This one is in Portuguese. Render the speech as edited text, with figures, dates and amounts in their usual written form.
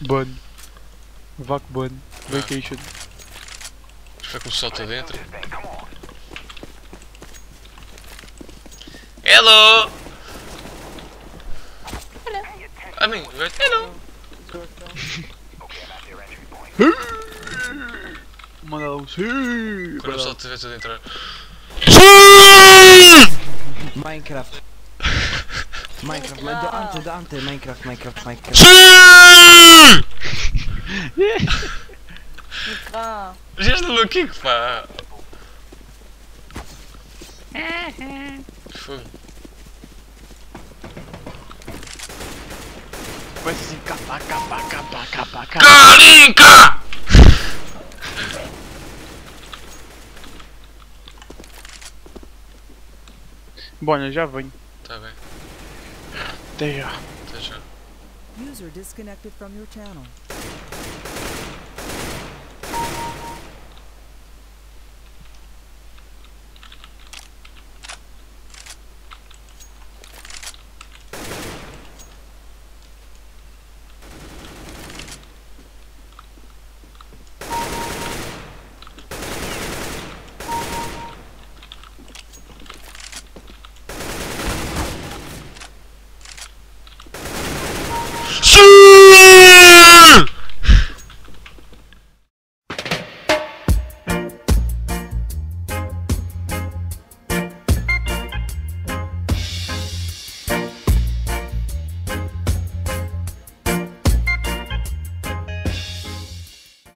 Ban. Vac ban. Vacation. Foi com o sol está dentro. Hello! I mean, hello! Manda lá sim. Quando o sol estiver tudo a entrar. Minecraft. Minecraft, mas da ante, Minecraft. Já estou louquinho, pá! Fogo. Vai assim, capa. Carinca! Bom, eu já venho. Tá bem. Até já. Até já. User disconnected from your channel.